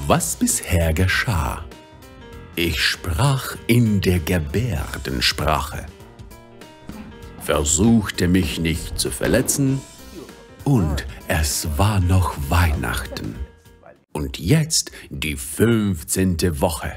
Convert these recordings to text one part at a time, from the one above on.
Was bisher geschah? Ich sprach in der Gebärdensprache, versuchte mich nicht zu verletzen, und es war noch Weihnachten. Und jetzt die 15. Woche.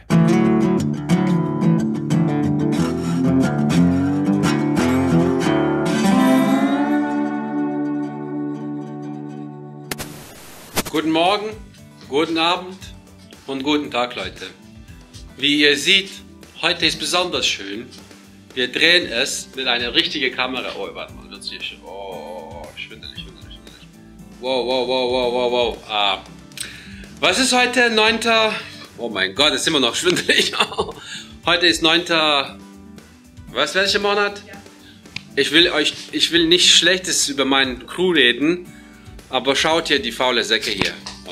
Guten Morgen, guten Abend und guten Tag, Leute. Wie ihr seht, heute ist besonders schön. Wir drehen es mit einer richtigen Kamera. Oh, warte mal, wird's hier schon. Oh, schwindelig. Wow. Was ist heute? 9. Oh mein Gott, ist immer noch schwindelig. Heute ist 9. Welcher Monat? Ich will nicht Schlechtes über meinen Crew reden, aber schaut hier die faule Säcke hier.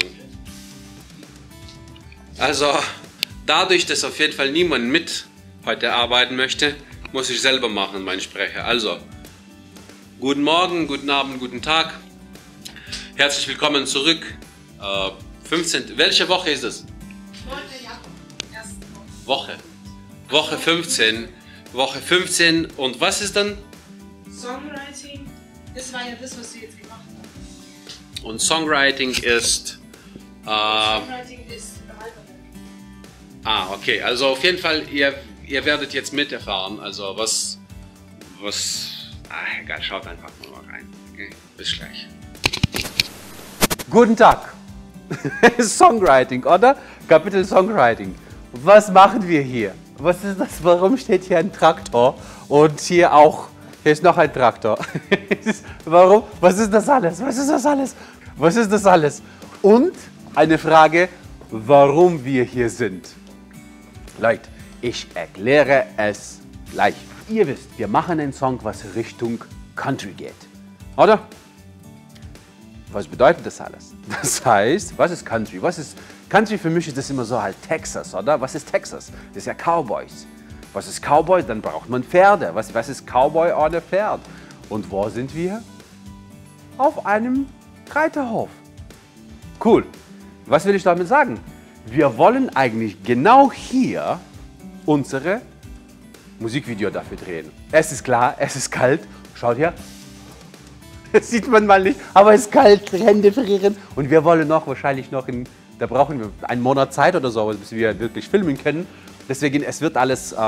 Also, dadurch, dass auf jeden Fall niemand mit heute arbeiten möchte, muss ich selber machen, meinen Sprecher. Also, guten Morgen, guten Abend, guten Tag. Herzlich willkommen zurück. 15. Welche Woche ist es? 9. Januar. Woche 15. Woche 15. Und was ist dann? Songwriting. Das war ja das, was wir jetzt gemacht haben. Und Songwriting ist... Songwriting ist Halberwerk. Okay. Also auf jeden Fall, ihr werdet jetzt miterfahren. Also was... egal, schaut einfach mal rein. Okay, bis gleich. Guten Tag. Songwriting, oder? Kapitel Songwriting. Was machen wir hier? Was ist das? Warum steht hier ein Traktor? Und hier ist noch ein Traktor. Warum? Was ist das alles? Was ist das alles? Und eine Frage, warum wir hier sind. Leute, ich erkläre es gleich. Ihr wisst, wir machen einen Song, was Richtung Country geht. Oder? Was bedeutet das alles? Das heißt, was ist Country? Country für mich ist das immer so halt Texas, oder? Was ist Texas? Das ist ja Cowboys. Was ist Cowboy? Dann braucht man Pferde. Was ist Cowboy ohne Pferd? Und wo sind wir? Auf einem Reiterhof. Cool. Was will ich damit sagen? Wir wollen eigentlich genau hier unsere Musikvideo dafür drehen. Es ist klar, es ist kalt. Schaut her. Das sieht man mal nicht, aber es ist kalt, Hände frieren. Und wir wollen wahrscheinlich noch da brauchen wir einen Monat Zeit oder so, bis wir wirklich filmen können. Deswegen, es wird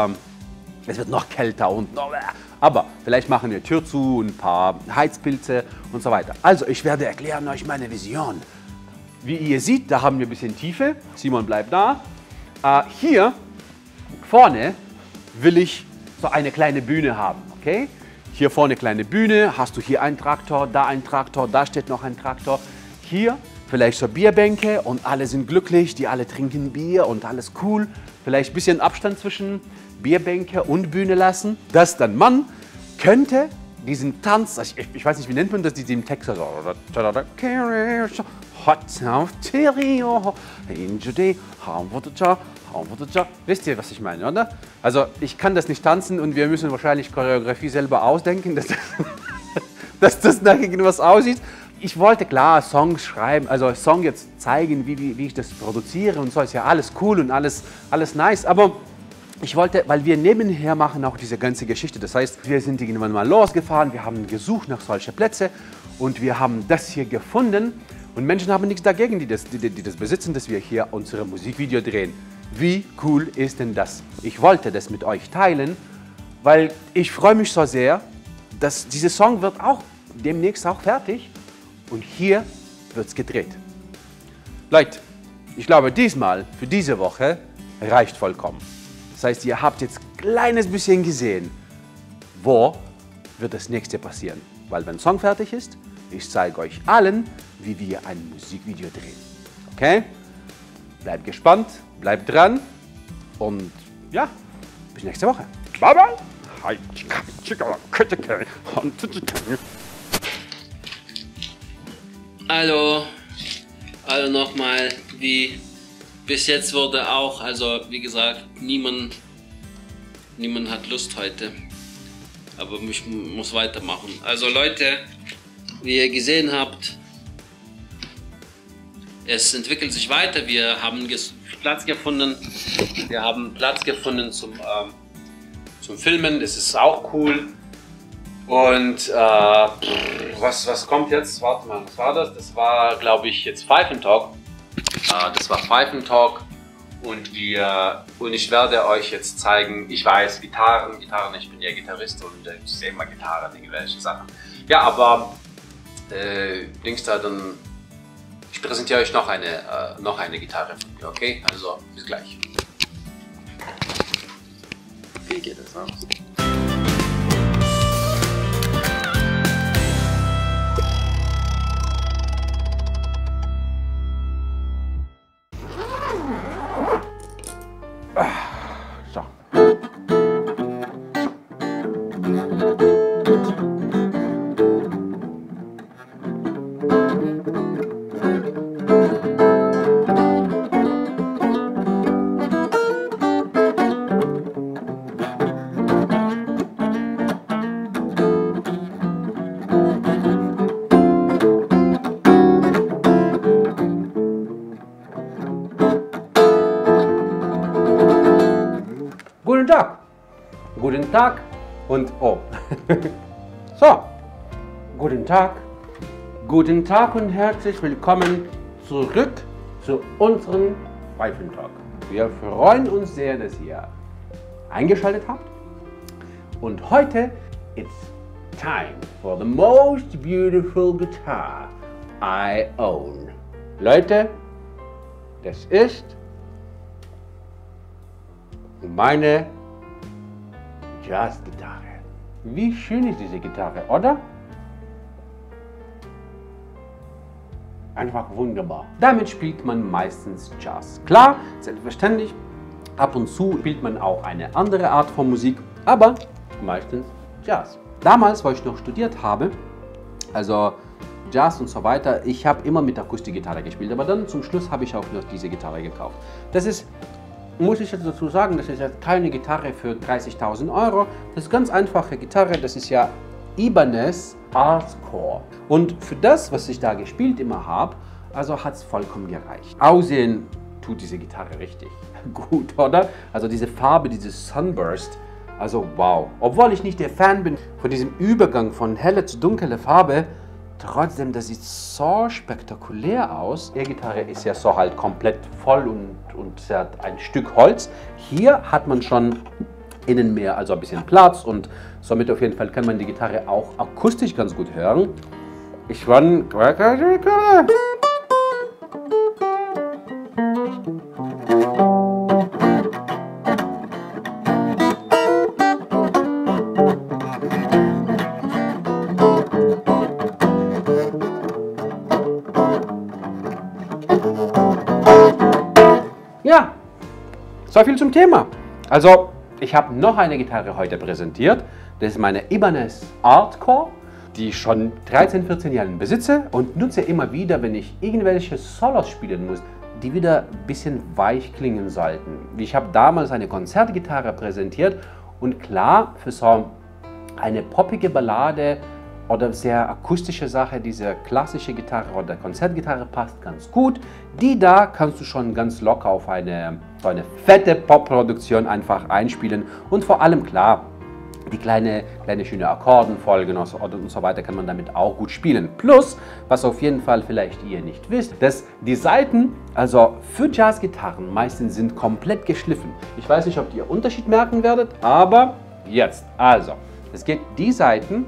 noch kälter und noch, aber vielleicht machen wir Tür zu, ein paar Heizpilze und so weiter. Also, ich werde erklären euch meine Vision. Wie ihr seht, da haben wir ein bisschen Tiefe. Simon bleibt da. Hier vorne will ich so eine kleine Bühne haben, okay? Hier vorne kleine Bühne, hast du hier einen Traktor, da steht noch ein Traktor. Hier vielleicht so Bierbänke und alle sind glücklich, die alle trinken Bier und alles cool. Vielleicht ein bisschen Abstand zwischen Bierbänke und Bühne lassen. Dass dann man könnte diesen Tanz, ich weiß nicht, wie nennt man das, diesen Text, wisst ihr, was ich meine, oder? Also ich kann das nicht tanzen und wir müssen wahrscheinlich Choreografie selber ausdenken, dass das nach irgendwas aussieht. Ich wollte klar Songs schreiben, also Song jetzt zeigen, wie ich das produziere und so, ist ja alles cool und alles nice, aber ich wollte, weil wir nebenher machen auch diese ganze Geschichte, das heißt, wir sind irgendwann mal losgefahren, wir haben gesucht nach solchen Plätzen und wir haben das hier gefunden und Menschen haben nichts dagegen, die das besitzen, dass wir hier unsere Musikvideo drehen. Wie cool ist denn das? Ich wollte das mit euch teilen, weil ich freue mich so sehr, dass dieser Song wird auch demnächst auch fertig und hier wird es gedreht. Leute, ich glaube diesmal für diese Woche reicht vollkommen. Das heißt, ihr habt jetzt ein kleines bisschen gesehen, wo wird das nächste passieren. Weil wenn der Song fertig ist, ich zeige euch allen, wie wir ein Musikvideo drehen. Okay? Bleibt gespannt, bleibt dran und ja, bis nächste Woche. Bye bye! Hallo nochmal, wie bis jetzt wurde auch, also wie gesagt, niemand hat Lust heute, aber ich muss weitermachen. Also Leute, wie ihr gesehen habt, Es entwickelt sich weiter. Wir haben Platz gefunden. Wir haben Platz gefunden zum Filmen. Das ist auch cool. Und was kommt jetzt? Warte mal, was war das? Das war, glaube ich, jetzt Pfeifentalk. Das war Pfeifentalk. Und ich werde euch jetzt zeigen, ich weiß, Gitarren, ich bin ja Gitarrist und ich sehe immer Gitarren, irgendwelche Sachen. Ja, aber Dings da, dann ich präsentiere euch noch eine Gitarre von mir, okay? Also, bis gleich. Wie geht das aus? So. Guten Tag. Guten Tag und oh. So. Guten Tag. Guten Tag und herzlich willkommen zurück zu unserem Pfeifentalk. Wir freuen uns sehr, dass ihr eingeschaltet habt. Und heute it's time for the most beautiful guitar I own. Leute, das ist meine Jazzgitarre. Wie schön ist diese Gitarre, oder? Einfach wunderbar. Damit spielt man meistens Jazz. Klar, selbstverständlich, ab und zu spielt man auch eine andere Art von Musik, aber meistens Jazz. Damals, wo ich noch studiert habe, also Jazz und so weiter, ich habe immer mit Akustikgitarre gespielt, aber dann zum Schluss habe ich auch noch diese Gitarre gekauft. Das ist, muss ich jetzt dazu sagen, das ist jetzt keine Gitarre für 30.000 Euro. Das ist ganz einfache Gitarre, das ist ja Ibanez Artcore. Und für das, was ich da gespielt immer habe, also hat es vollkommen gereicht. Aussehen tut diese Gitarre richtig gut, oder? Also diese Farbe, dieses Sunburst, also wow. Obwohl ich nicht der Fan bin von diesem Übergang von helle zu dunkle Farbe, trotzdem, das sieht so spektakulär aus. Die Gitarre ist ja so halt komplett voll und sie hat ein Stück Holz. Hier hat man schon innen mehr, also ein bisschen Platz und somit auf jeden Fall kann man die Gitarre auch akustisch ganz gut hören. Ich run. Ja, so viel zum Thema. Also, ich habe noch eine Gitarre heute präsentiert. Das ist meine Ibanez Artcore, die ich schon 13, 14 Jahre besitze und nutze immer wieder, wenn ich irgendwelche Solos spielen muss, die wieder ein bisschen weich klingen sollten. Ich habe damals eine Konzertgitarre präsentiert und klar, für so eine poppige Ballade oder sehr akustische Sache, diese klassische Gitarre oder Konzertgitarre passt ganz gut. Die da kannst du schon ganz locker auf so eine fette Pop-Produktion einfach einspielen und vor allem klar, die kleine schöne Akkordenfolgen und so weiter kann man damit auch gut spielen. Plus, was auf jeden Fall vielleicht ihr nicht wisst, dass die Saiten, also für Jazzgitarren meistens sind komplett geschliffen. Ich weiß nicht, ob ihr Unterschied merken werdet, aber jetzt, also, es geht die Saiten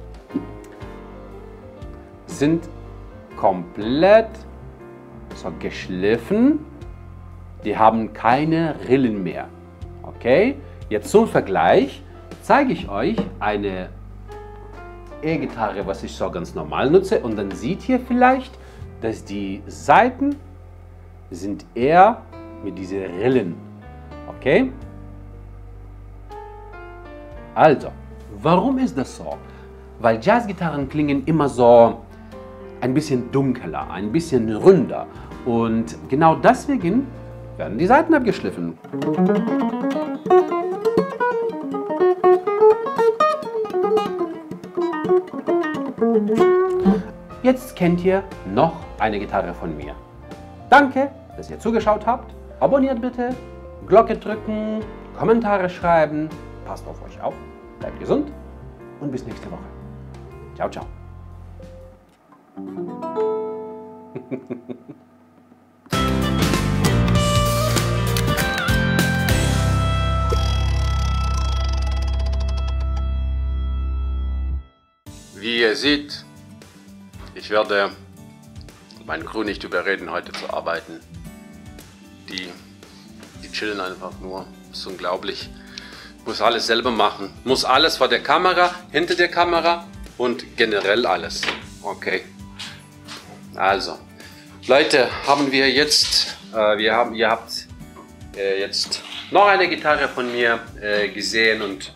sind komplett so geschliffen, die haben keine Rillen mehr. Okay, jetzt zum Vergleich zeige ich euch eine E-Gitarre, was ich so ganz normal nutze und dann seht ihr vielleicht, dass die Saiten sind eher mit diesen Rillen. Okay? Also, warum ist das so? Weil Jazzgitarren klingen immer so ein bisschen dunkler, ein bisschen runder. Und genau deswegen werden die Saiten abgeschliffen. Jetzt kennt ihr noch eine Gitarre von mir. Danke, dass ihr zugeschaut habt. Abonniert bitte, Glocke drücken, Kommentare schreiben. Passt auf euch auf, bleibt gesund und bis nächste Woche. Ciao, ciao. Wie ihr seht, ich werde meine Crew nicht überreden, heute zu arbeiten. Die chillen einfach nur. Das ist unglaublich. Muss alles selber machen. Muss alles vor der Kamera, hinter der Kamera und generell alles. Okay. Also, Leute, haben wir jetzt, ihr habt jetzt noch eine Gitarre von mir gesehen und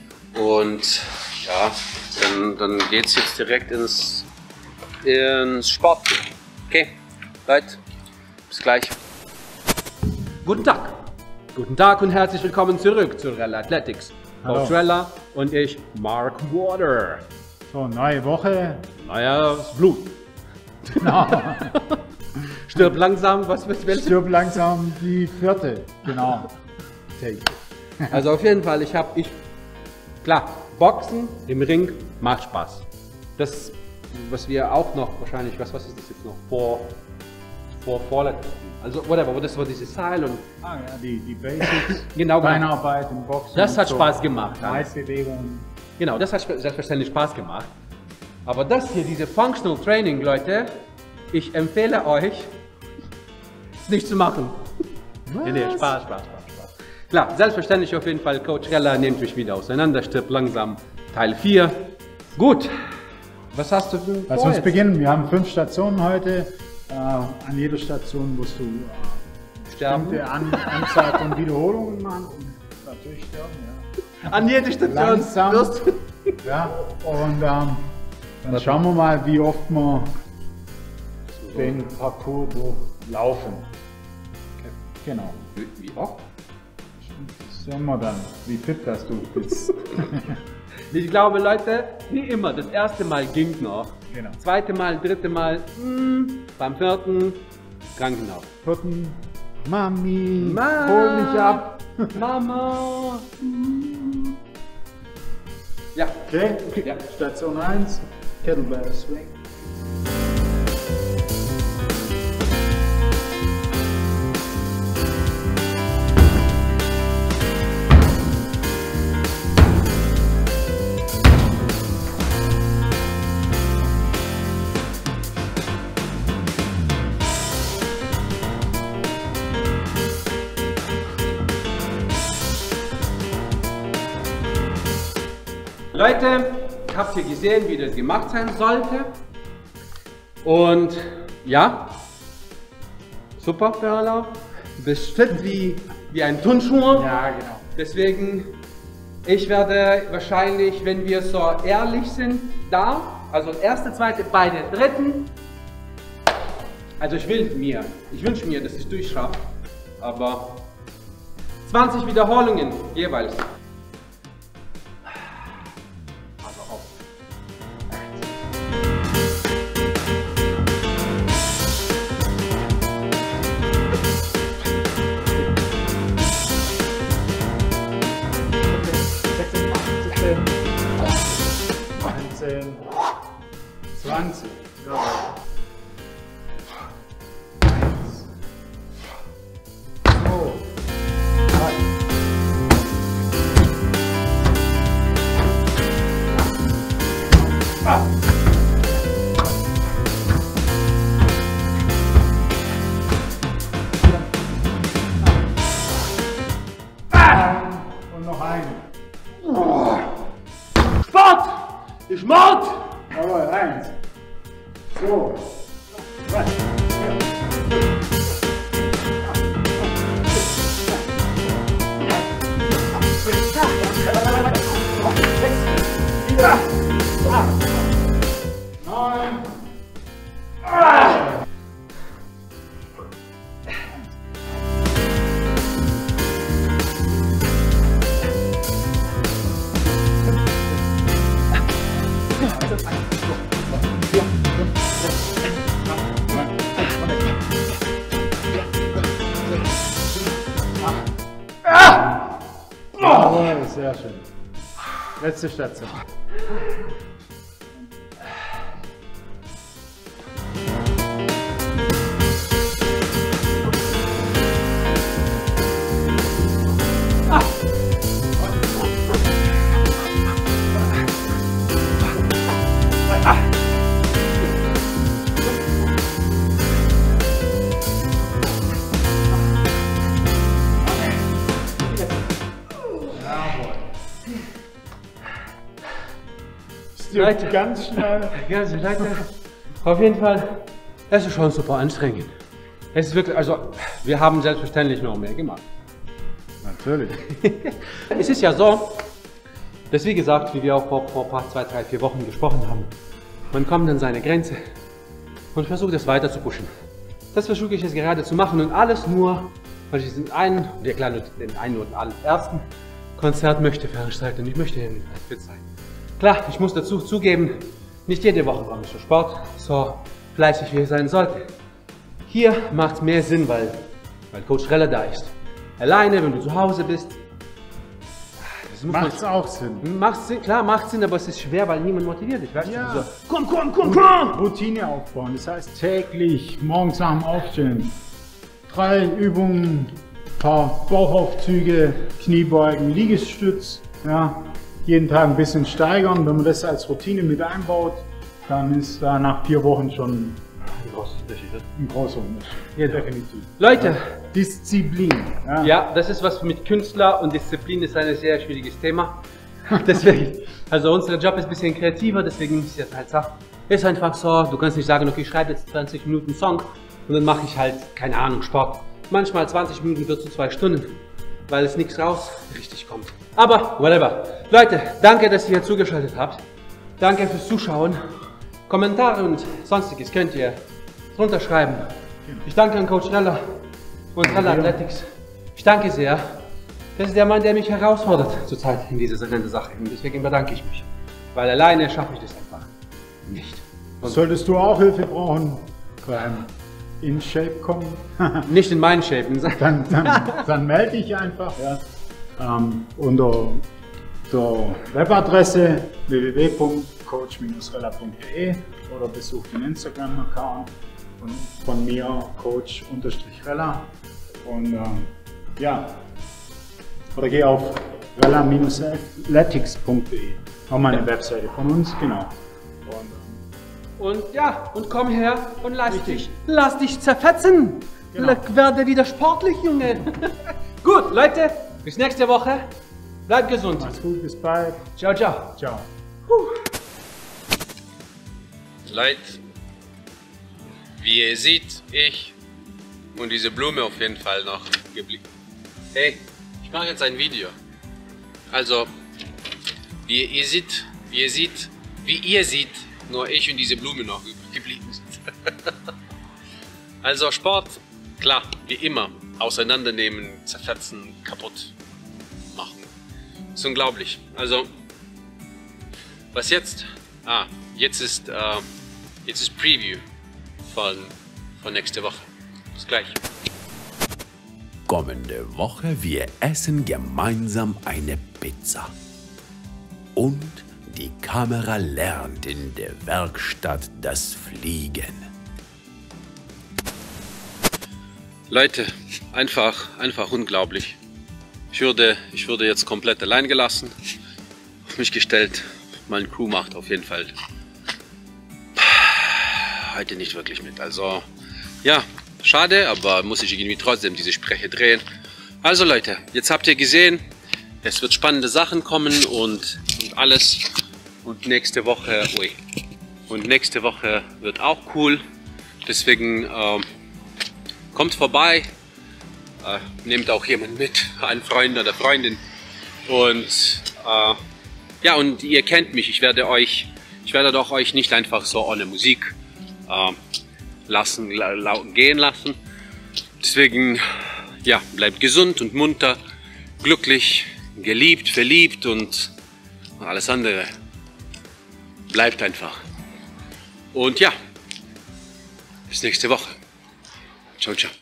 ja, dann geht es jetzt direkt ins Sport. Okay, Leute, bis gleich. Guten Tag. Guten Tag und herzlich willkommen zurück zu Rella Athletics. Hallo. Coach Rella und ich, Mark Water. So, neue Woche. Neues Blut. Genau. Stirb langsam, was willst du? Stirb langsam die 4. Genau. Take. Also auf jeden Fall, klar, Boxen im Ring macht Spaß. Das, was wir auch noch wahrscheinlich, was ist das jetzt noch, vorletzten. Also whatever, das war dieses Seil und... Ah ja, die Basics. Genau. Beinarbeit im Boxen. Das hat so. Spaß gemacht. Meistbewegungen. Genau, das hat selbstverständlich Spaß gemacht. Aber das hier, diese Functional Training, Leute, ich empfehle euch, es nicht zu machen. Nee, Spaß. Klar, selbstverständlich auf jeden Fall, Coach Rella nimmt mich wieder auseinander, stirbt langsam, Teil 4. Gut, was hast du denn Lass vor uns jetzt? beginnen. Wir haben 5 Stationen heute. An jeder Station musst du Sterben? bestimmte Anzahl von Wiederholungen machen und natürlich sterben. Ja. An jede Station Langsam. wirst du... Ja, und dann schauen wir mal, wie oft wir den Parcours durchlaufen. Genau. Wie oft? Sehen wir dann, wie fit das du bist. Ich glaube, Leute, wie immer, das erste Mal ging noch. Genau. Zweite Mal, dritte Mal, beim vierten, Krankenhaus. 4. Mami, Mama. hol mich ab. Mama! Ja, Okay, Ja. Station 1, Kettlebell Swing. Leute, habt ihr gesehen, wie das gemacht sein sollte? Und ja, super, Perla. Du bist fit wie ein Turnschuh. Ja, genau. Deswegen, ich werde wahrscheinlich, wenn wir so ehrlich sind, also erste, zweite, beide, dritten. Also ich wünsche mir, dass ich durchschaffe, aber 20 Wiederholungen jeweils. Also auf. Einzeln. 20. Ja. 1. 2. 3. Und noch einen. Sport! Ich Mord! Jawohl, 1. So. 3. Neun. sehr schön. Letzte Station. Leute, ganz schnell. Leute, auf jeden Fall, es ist schon super anstrengend. Es ist wirklich, also wir haben selbstverständlich noch mehr gemacht. Natürlich. Es ist ja so, dass wie gesagt, wie wir auch vor ein paar 2, 3, 4 Wochen gesprochen haben, man kommt an seine Grenze und versucht es weiter zu pushen. Das versuche ich jetzt gerade zu machen und alles nur, weil ich den einen oder ersten Konzert möchte veranstalten und ich möchte hier nicht fit sein. Klar, ich muss dazu zugeben, nicht jede Woche komme ich zum Sport, so fleißig wie ich sein sollte. Hier macht es mehr Sinn, weil Coach Reller da ist. Alleine, wenn du zu Hause bist, Macht's auch Sinn. Macht Sinn, klar, macht Sinn, aber es ist schwer, weil niemand motiviert dich, weißt Ja. du? So, komm! Routine aufbauen. Das heißt täglich, morgens nach dem Aufstehen, 3 Übungen, paar Bauchaufzüge, Kniebeugen, Liegestütz. Ja, jeden Tag ein bisschen steigern. Wenn man das als Routine mit einbaut, dann ist da nach 4 Wochen schon ein großer Unterschied. Ja, definitiv. Leute, Disziplin. Ja. ja, das ist was mit Künstler und Disziplin ist ein sehr schwieriges Thema. Deswegen, also unser Job ist ein bisschen kreativer, deswegen ist es halt so. Ist einfach so, du kannst nicht sagen, okay, ich schreibe jetzt 20 Minuten Song und dann mache ich halt, keine Ahnung, Sport. Manchmal 20 Minuten wird zu 2 Stunden, weil es nichts raus richtig kommt. Aber, whatever. Leute, danke, dass ihr hier zugeschaltet habt. Danke fürs Zuschauen. Kommentare und sonstiges könnt ihr drunter schreiben. Ich danke an Coach Reller und Reller Athletics. Ich danke sehr. Das ist der Mann, der mich herausfordert zurzeit in dieser Sache. Und deswegen bedanke ich mich. Weil alleine schaffe ich das einfach nicht. Solltest du auch Hilfe brauchen, beim in Shape kommen, Nicht in meinen Shapen. dann melde dich einfach. Ja. Unter der Webadresse www.coach-reller.de oder besuch den Instagram-Account von mir, Coach-Reller. Und ja, oder geh auf reller-athletics.de, nochmal eine Webseite von uns, genau. Und ja, und komm her und lass dich zerfetzen. Genau. Werde wieder sportlich, Junge. Gut, Leute, bis nächste Woche. Bleibt gesund. Mach's gut, bis bald. Ciao, ciao. Ciao. Leute, wie ihr seht, ich und diese Blume auf jeden Fall noch geblieben. Hey, ich mache jetzt ein Video. Also, wie ihr seht, nur ich und diese Blume noch geblieben sind. Also Sport, klar, wie immer, auseinandernehmen, zerfetzen, kaputt machen. Ist unglaublich. Also, was jetzt? Jetzt ist Preview von nächste Woche. Bis gleich. Kommende Woche, wir essen gemeinsam eine Pizza. Und die Kamera lernt in der Werkstatt das Fliegen. Leute, einfach unglaublich. Ich wurde jetzt komplett allein gelassen, auf mich gestellt. Meine Crew macht auf jeden Fall heute nicht wirklich mit. Also ja, schade, aber muss ich irgendwie trotzdem diese Spreche drehen. Also Leute, jetzt habt ihr gesehen, es wird spannende Sachen kommen und alles. Und nächste Woche wird auch cool. Deswegen kommt vorbei, nehmt auch jemanden mit, einen Freund oder Freundin. Und ja, und ihr kennt mich. Ich werde euch nicht einfach so ohne Musik gehen lassen. Deswegen ja, bleibt gesund und munter, glücklich, geliebt, verliebt und alles andere. Bleibt einfach. Und ja, bis nächste Woche. Ciao, ciao.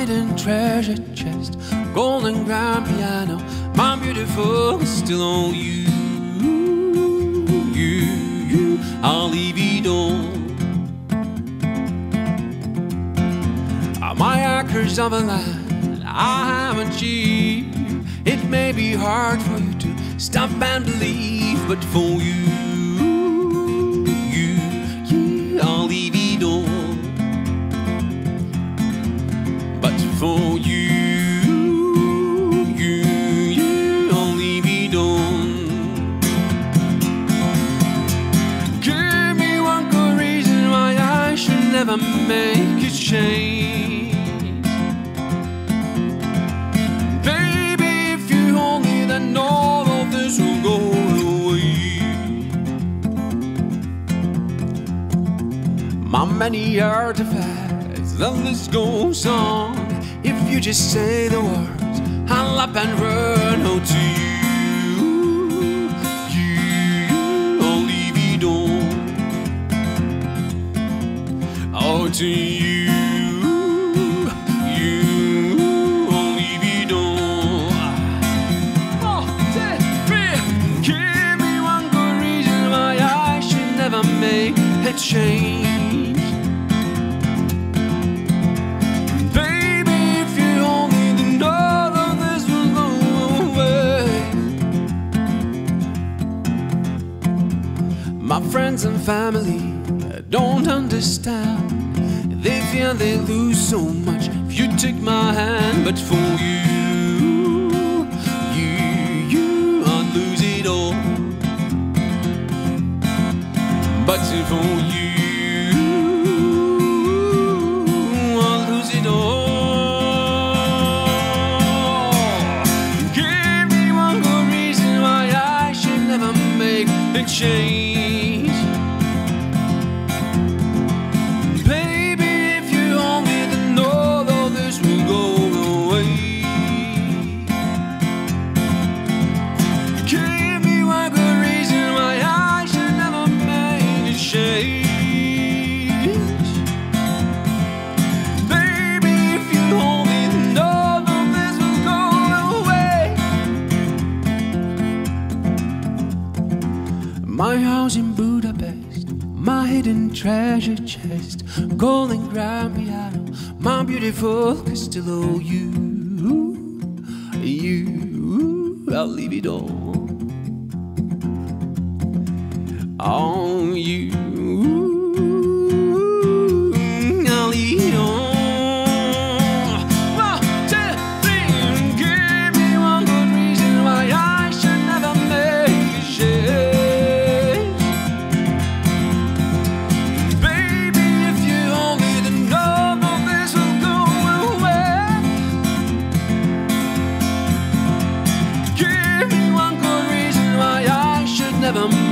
hidden treasure chest, golden grand piano, my beautiful, still on you, I'll leave it all. My acres of a land I haven't achieved. It may be hard for you to stop and believe, but for you, I'll leave it all. But for you, I'll leave it all. Give me one good reason why I should never make a change. My many artifacts, the list goes on. If you just say the words, I'll up and run. Oh, to you, I'll leave it all. Oh, to you, I'll leave it all. 1, 2, 3. Give me one good reason why I should never make a change. My friends and family don't understand. They fear they lose so much if you take my hand. But for you, I'd lose it all. But for you, I'll lose it all. Give me one good reason why I should never make a change. My house in Budapest, my hidden treasure chest, golden grand piano, my beautiful Castillo. I'll leave it all. On you, I'll leave it all. 1, 2, 3. Give me one good reason why I should never make a change. Baby, if you only know that this will go away. Give me one good reason why I should never